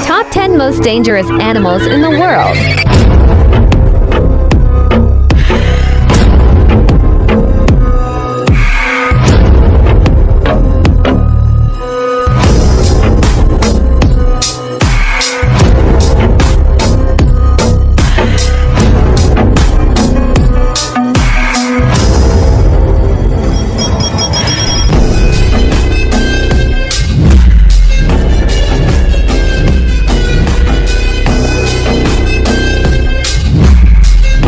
Top 10 most dangerous animals in the world.